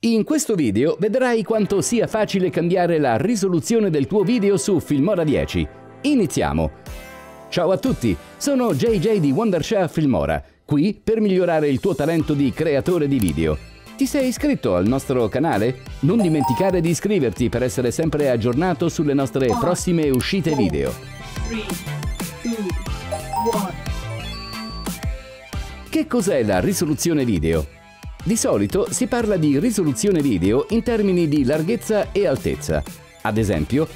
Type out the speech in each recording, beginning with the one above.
In questo video vedrai quanto sia facile cambiare la risoluzione del tuo video su Filmora 10. Iniziamo! Ciao a tutti, sono JJ di Wondershare Filmora, qui per migliorare il tuo talento di creatore di video. Ti sei iscritto al nostro canale? Non dimenticare di iscriverti per essere sempre aggiornato sulle nostre prossime uscite video. 3, 2, 1. Che cos'è la risoluzione video? Di solito si parla di risoluzione video in termini di larghezza e altezza. Ad esempio,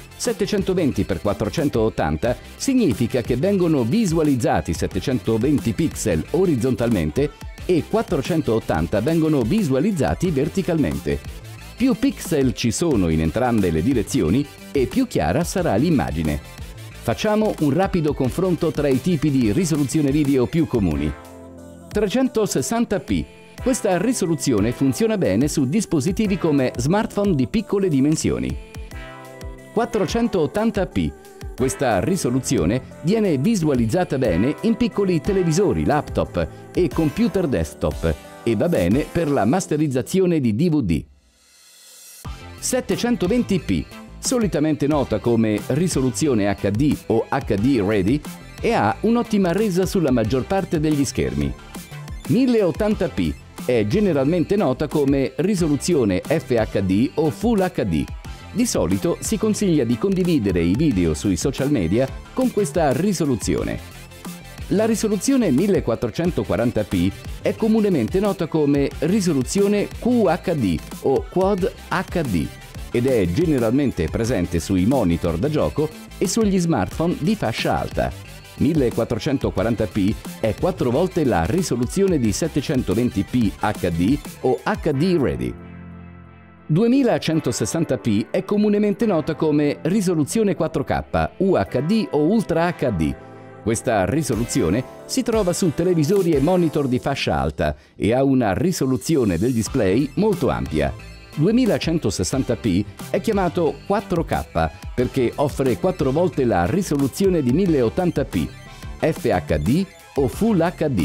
720x480 significa che vengono visualizzati 720 pixel orizzontalmente e 480 vengono visualizzati verticalmente. Più pixel ci sono in entrambe le direzioni e più chiara sarà l'immagine. Facciamo un rapido confronto tra i tipi di risoluzione video più comuni. 360p. Questa risoluzione funziona bene su dispositivi come smartphone di piccole dimensioni. 480p. Questa risoluzione viene visualizzata bene in piccoli televisori, laptop e computer desktop e va bene per la masterizzazione di DVD. 720p, solitamente nota come risoluzione HD o HD Ready, e ha un'ottima resa sulla maggior parte degli schermi. 1080p è generalmente nota come risoluzione FHD o Full HD. Di solito si consiglia di condividere i video sui social media con questa risoluzione. La risoluzione 1440p è comunemente nota come risoluzione QHD o Quad HD ed è generalmente presente sui monitor da gioco e sugli smartphone di fascia alta. 1440p è 4 volte la risoluzione di 720p HD o HD Ready. 2160p è comunemente nota come risoluzione 4K, UHD o Ultra HD. Questa risoluzione si trova su televisori e monitor di fascia alta e ha una risoluzione del display molto ampia. 2160p è chiamato 4K perché offre 4 volte la risoluzione di 1080p, FHD o Full HD.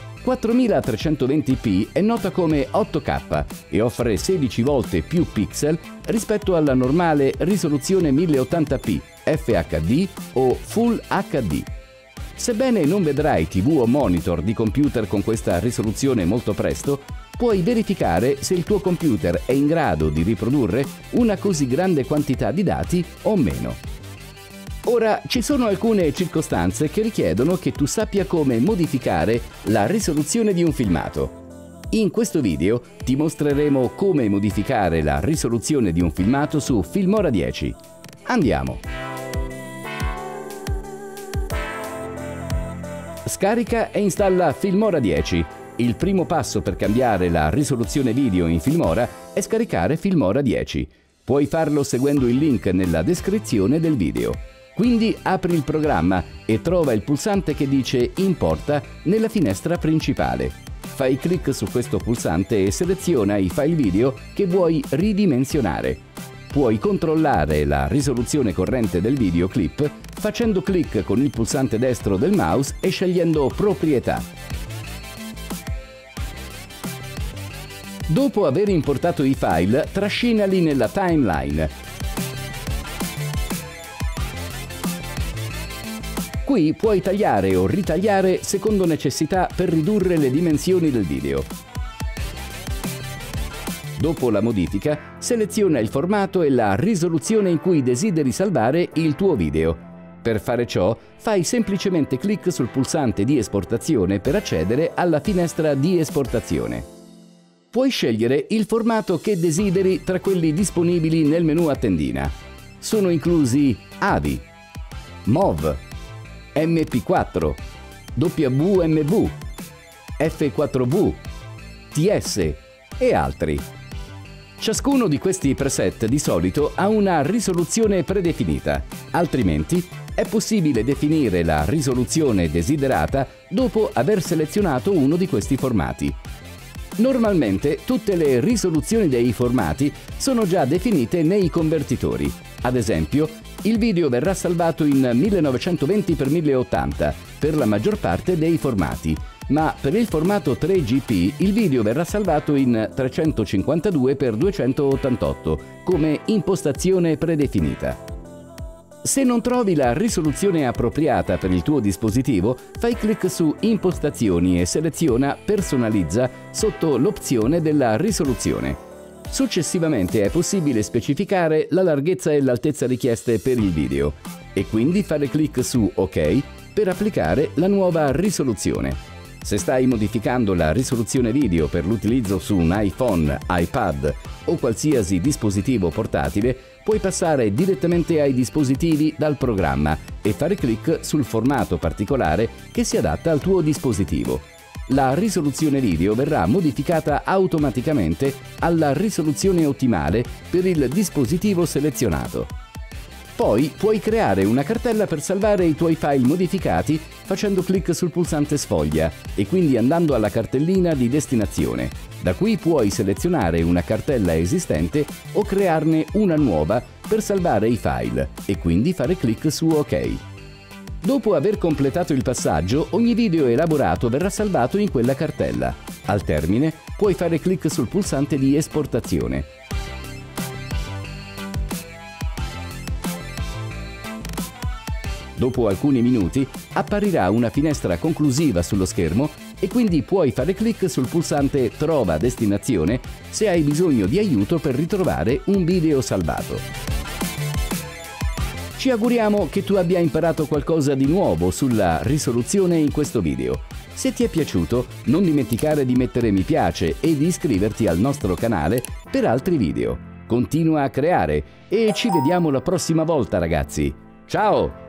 4320p è nota come 8K e offre 16 volte più pixel rispetto alla normale risoluzione 1080p, FHD o Full HD. Sebbene non vedrai TV o monitor di computer con questa risoluzione molto presto, puoi verificare se il tuo computer è in grado di riprodurre una così grande quantità di dati o meno. Ora, ci sono alcune circostanze che richiedono che tu sappia come modificare la risoluzione di un filmato. In questo video ti mostreremo come modificare la risoluzione di un filmato su Filmora 10. Andiamo! Scarica e installa Filmora 10. Il primo passo per cambiare la risoluzione video in Filmora è scaricare Filmora 10. Puoi farlo seguendo il link nella descrizione del video. Quindi apri il programma e trova il pulsante che dice Importa nella finestra principale. Fai clic su questo pulsante e seleziona i file video che vuoi ridimensionare. Puoi controllare la risoluzione corrente del videoclip facendo clic con il pulsante destro del mouse e scegliendo Proprietà. Dopo aver importato i file, trascinali nella timeline. Qui puoi tagliare o ritagliare secondo necessità per ridurre le dimensioni del video. Dopo la modifica, seleziona il formato e la risoluzione in cui desideri salvare il tuo video. Per fare ciò, fai semplicemente clic sul pulsante di esportazione per accedere alla finestra di esportazione. Puoi scegliere il formato che desideri tra quelli disponibili nel menu a tendina. Sono inclusi AVI, MOV, MP4, WMV, F4V, TS e altri. Ciascuno di questi preset di solito ha una risoluzione predefinita, altrimenti è possibile definire la risoluzione desiderata dopo aver selezionato uno di questi formati. Normalmente tutte le risoluzioni dei formati sono già definite nei convertitori. Ad esempio, il video verrà salvato in 1920x1080 per la maggior parte dei formati ma per il formato 3GP il video verrà salvato in 352x288 come impostazione predefinita. Se non trovi la risoluzione appropriata per il tuo dispositivo, fai clic su Impostazioni e seleziona Personalizza sotto l'opzione della risoluzione. Successivamente è possibile specificare la larghezza e l'altezza richieste per il video e quindi fare clic su OK per applicare la nuova risoluzione. Se stai modificando la risoluzione video per l'utilizzo su un iPhone, iPad o qualsiasi dispositivo portatile, puoi passare direttamente ai dispositivi dal programma e fare clic sul formato particolare che si adatta al tuo dispositivo. La risoluzione video verrà modificata automaticamente alla risoluzione ottimale per il dispositivo selezionato. Poi puoi creare una cartella per salvare i tuoi file modificati facendo clic sul pulsante sfoglia e quindi andando alla cartellina di destinazione. Da qui puoi selezionare una cartella esistente o crearne una nuova per salvare i file e quindi fare clic su OK. Dopo aver completato il passaggio, ogni video elaborato verrà salvato in quella cartella. Al termine, puoi fare clic sul pulsante di esportazione. Dopo alcuni minuti apparirà una finestra conclusiva sullo schermo e quindi puoi fare clic sul pulsante Trova destinazione se hai bisogno di aiuto per ritrovare un video salvato. Ci auguriamo che tu abbia imparato qualcosa di nuovo sulla risoluzione in questo video. Se ti è piaciuto, non dimenticare di mettere mi piace e di iscriverti al nostro canale per altri video. Continua a creare e ci vediamo la prossima volta, ragazzi. Ciao!